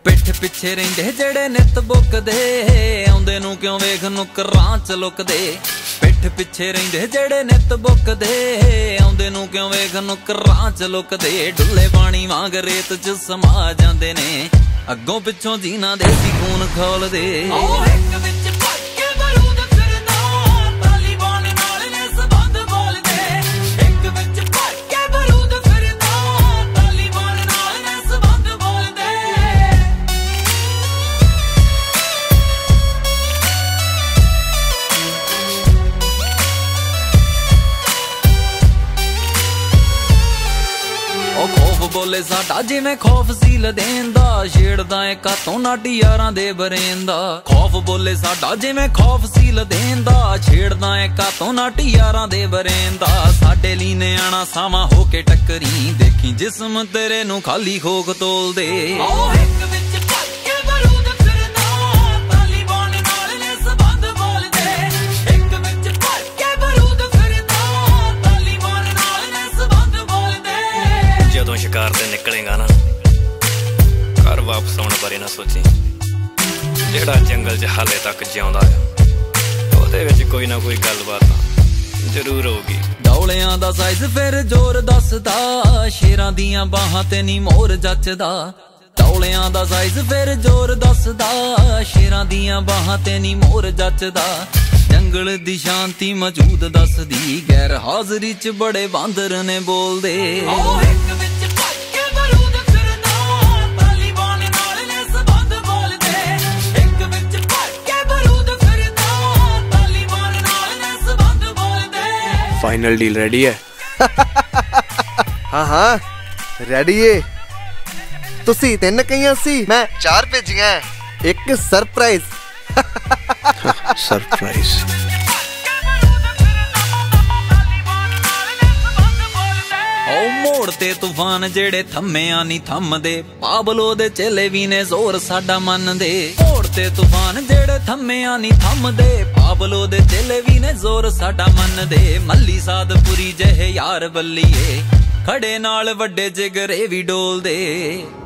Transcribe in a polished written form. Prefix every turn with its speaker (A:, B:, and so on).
A: पिठ पिछे रहिंदे जेड़े नित बुकदे, आउंदे नूं क्यों वेख नुकरां च लुकदे। पिठ पिछे रहिंदे जेड़े नित बुकदे, आउंदे नूं क्यों वेख नुकरां च लुकदे। डुल्ले पानी वांग रेत च समा जांदे ने, अग्गों पिछों जीना देसी खून खोलदे। खौफ बोले साडा जिवें खौफ सील देंदा, छेड़दा ए कातों नाटी यारां दे बरेंदा। खौफ बोले साडा जिवें खौफ सील देंदा, छेड़दा ए कातों नाटी यारां दे बरेंदा। साडे लीने आना सावा होके टक्करी, देखी जिस्म तेरे नूं खाली खोक तोल दे।
B: जदों शिकार ते निकलेगा ना, घर वापस आने बारे ना सोची। जेड़ा जंगल च हाले तक जिउंदा है, ओहदे विच कोई ना कोई गलबात जरूर होगी।
A: डौलियां दा साइज फिर जोर दसदा, शेरां दियां बाहां ते नी मोर जचदा। डौलियां दा साइज फिर जोर दसदा, शेरां दियां बाहां ते नी मोर जचदा। जंगल दी शांति मौजूद दसदी, गैर हाजरी च बड़े बांदर ने बोलदे।
C: फाइनल डील रेडी है?
D: हाँ हाँ रेडी है। तुसी 3 कहियां सी, मैं 4 भेजियां। एक सरप्राइज।
C: सरप्राइज।
A: मोड़ ते तूफान जेड़े थम्मिया नी थमदे, पाबलो दे चेले भी ने जोर साडा मनदे। मोड़ ते तूफान जेड़े थम्मिया नी थमदे, पाबलो दे चेले भी ने जोर साडा मनदे। मल्ली सादपुरी जहे यार बल्लीए, खड़े नाल वड्डे जिगरे भी डोल दे।